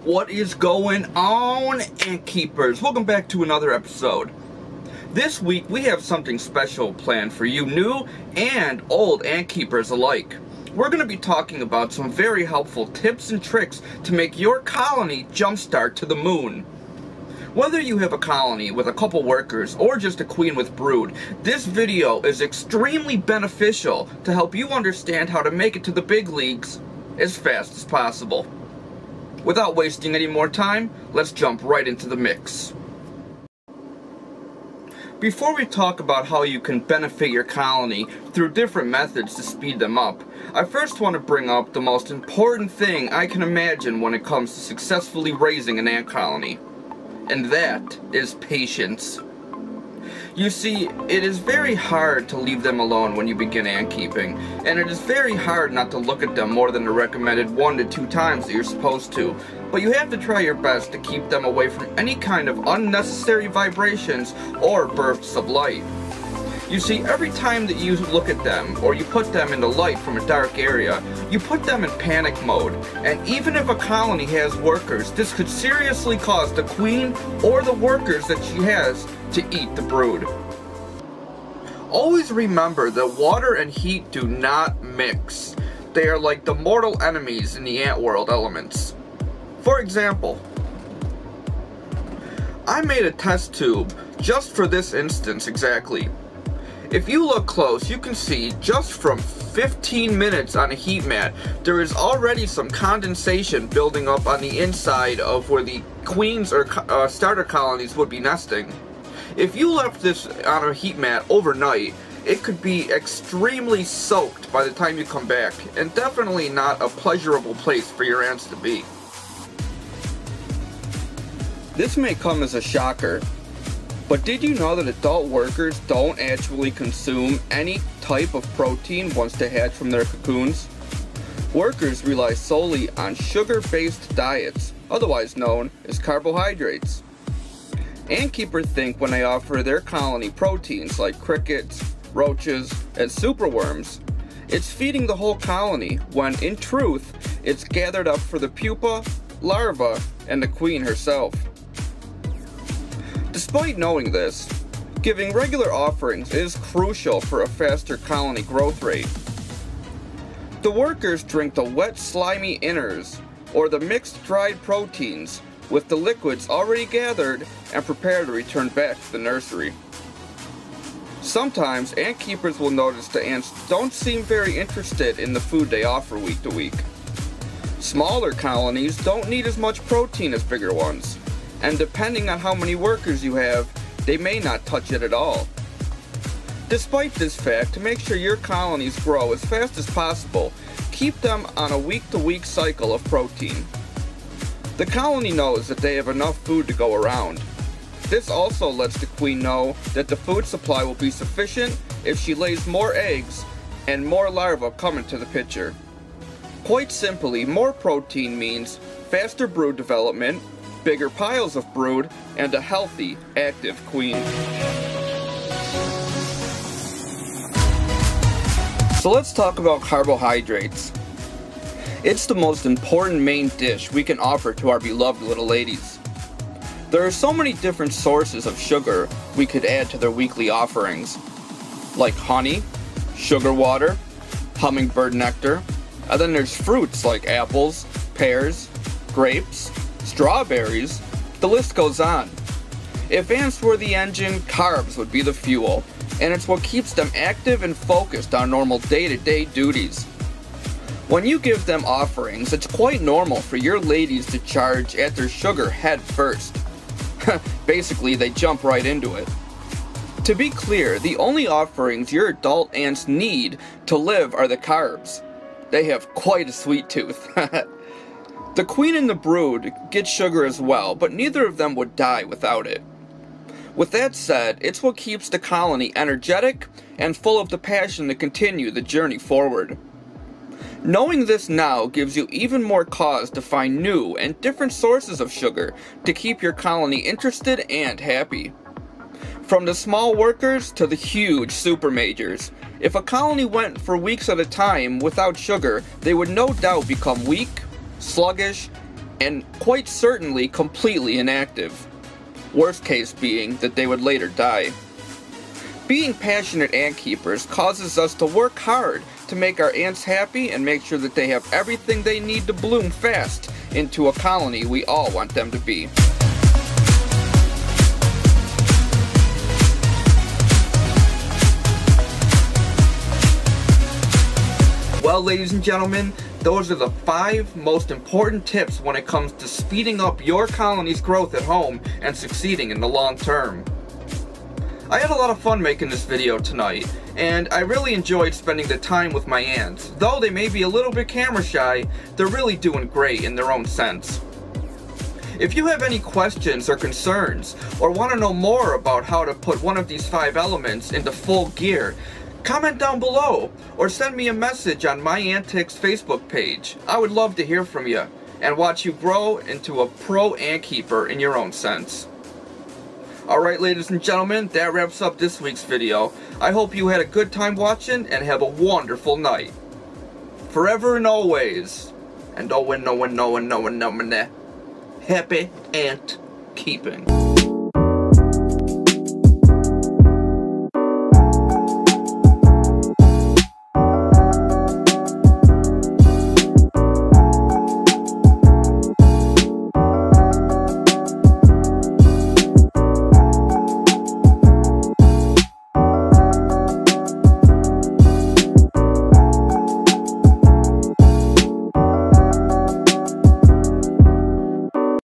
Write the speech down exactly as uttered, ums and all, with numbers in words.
What is going on, Ant Keepers? Welcome back to another episode. This week we have something special planned for you new and old Ant Keepers alike. We're going to be talking about some very helpful tips and tricks to make your colony jumpstart to the moon. Whether you have a colony with a couple workers or just a queen with brood, this video is extremely beneficial to help you understand how to make it to the big leagues as fast as possible. Without wasting any more time, let's jump right into the mix. Before we talk about how you can benefit your colony through different methods to speed them up, I first want to bring up the most important thing I can imagine when it comes to successfully raising an ant colony. And that is patience. You see, it is very hard to leave them alone when you begin ant keeping, and it is very hard not to look at them more than the recommended one to two times that you're supposed to, but you have to try your best to keep them away from any kind of unnecessary vibrations or bursts of light. You see, every time that you look at them, or you put them in the light from a dark area, you put them in panic mode, and even if a colony has workers, this could seriously cause the queen or the workers that she has to eat the brood. Always remember that water and heat do not mix. They are like the mortal enemies in the ant world elements. For example, I made a test tube just for this instance exactly. If you look close, you can see just from fifteen minutes on a heat mat, there is already some condensation building up on the inside of where the queens or uh, starter colonies would be nesting. If you left this on a heat mat overnight, it could be extremely soaked by the time you come back, and definitely not a pleasurable place for your ants to be. This may come as a shocker, but did you know that adult workers don't actually consume any type of protein once they hatch from their cocoons? Workers rely solely on sugar-based diets, otherwise known as carbohydrates. Ant keepers think when they offer their colony proteins like crickets, roaches, and superworms, it's feeding the whole colony, when in truth, it's gathered up for the pupa, larva, and the queen herself. Despite knowing this, giving regular offerings is crucial for a faster colony growth rate. The workers drink the wet slimy inners, or the mixed dried proteins, with the liquids already gathered and prepare to return back to the nursery. Sometimes ant keepers will notice the ants don't seem very interested in the food they offer week to week. Smaller colonies don't need as much protein as bigger ones, and depending on how many workers you have, they may not touch it at all. Despite this fact, to make sure your colonies grow as fast as possible, keep them on a week-to-week cycle of protein. The colony knows that they have enough food to go around. This also lets the queen know that the food supply will be sufficient if she lays more eggs and more larvae come into the picture. Quite simply, more protein means faster brood development, bigger piles of brood, and a healthy, active queen. So let's talk about carbohydrates. It's the most important main dish we can offer to our beloved little ladies. There are so many different sources of sugar we could add to their weekly offerings, like honey, sugar water, hummingbird nectar, and then there's fruits like apples, pears, grapes, strawberries, the list goes on. If ants were the engine, carbs would be the fuel, and it's what keeps them active and focused on normal day-to-day duties. When you give them offerings, it's quite normal for your ladies to charge at their sugar head first. Basically, they jump right into it. To be clear, the only offerings your adult ants need to live are the carbs. They have quite a sweet tooth. The queen and the brood get sugar as well, but neither of them would die without it. With that said, it's what keeps the colony energetic and full of the passion to continue the journey forward. Knowing this now gives you even more cause to find new and different sources of sugar to keep your colony interested and happy. From the small workers to the huge super majors, if a colony went for weeks at a time without sugar, they would no doubt become weak, sluggish, and quite certainly completely inactive. Worst case being that they would later die. Being passionate ant keepers causes us to work hard to make our ants happy and make sure that they have everything they need to bloom fast into a colony we all want them to be. Well, ladies and gentlemen, those are the five most important tips when it comes to speeding up your colony's growth at home and succeeding in the long term. I had a lot of fun making this video tonight, and I really enjoyed spending the time with my ants. Though they may be a little bit camera shy, they're really doing great in their own sense. If you have any questions or concerns, or want to know more about how to put one of these five elements into full gear, comment down below, or send me a message on my ANTICS Facebook page. I would love to hear from you, and watch you grow into a pro ant keeper in your own sense. Alright, ladies and gentlemen, that wraps up this week's video. I hope you had a good time watching, and have a wonderful night. Forever and always, and oh and no and no and no and no and happy ant keeping.